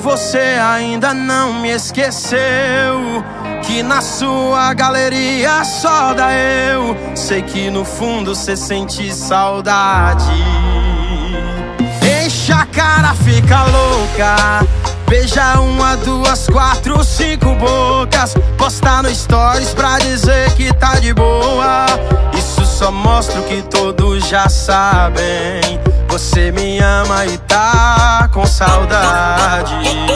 você ainda não me esqueceu, que na sua galeria só dá eu. Sei que no fundo cê sente saudade. Enche a cara, fica louca, beija 1, 2, 4, 5 bocas, posta no stories pra dizer que tá de boa. Isso só mostra o que todos já sabem: você me ama e tá com saudade.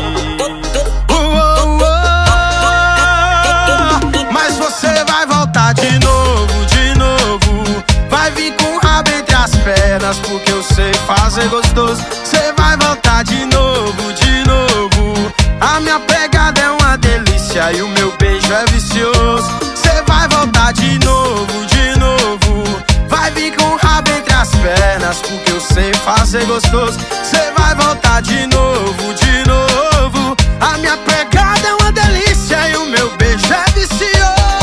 Mas você vai voltar de novo, de novo. Vai vir com o rabo entre as pernas, porque eu sei fazer gostoso. Você vai voltar de novo, de novo. A minha pegada é uma delícia e o meu beijo é vicioso. Você vai voltar de novo, de novo. Vai vir com o rabo entre as pernas, porque eu sei fazer gostoso. Você vai voltar de novo, de novo. A minha pegada é uma delícia e o meu beijo é vicioso.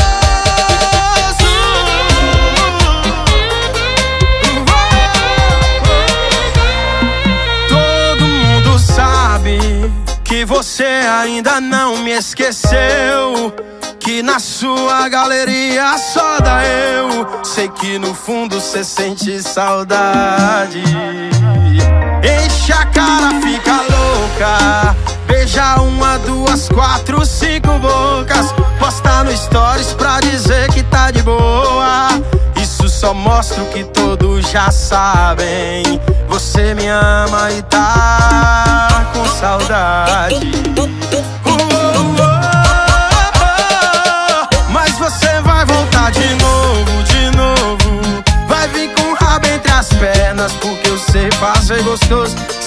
Todo mundo sabe que você ainda não me esqueceu, que na sua galeria só dá eu. Sei que no fundo cê sente saudade. Enche a cara, fica louca, beija 1, 2, 4, 5 bocas, posta no stories pra dizer que tá de boa. Isso só mostra o que todos já sabem: você me ama e tá com saudade. Mas você vai voltar de novo, de novo. Vai vir com o rabo entre as pernas, porque eu sei fazer gostoso.